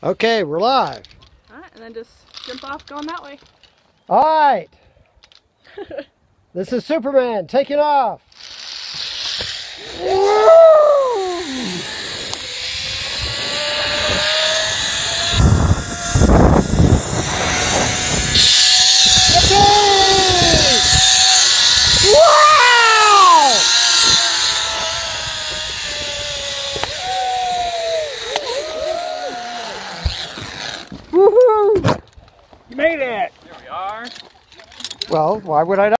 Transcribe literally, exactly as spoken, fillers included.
Okay, we're live. Alright, and then just jump off going that way. All right. This is Superman taking off. Wow! Woohoo! You made it! Here we are. Well, why would I not?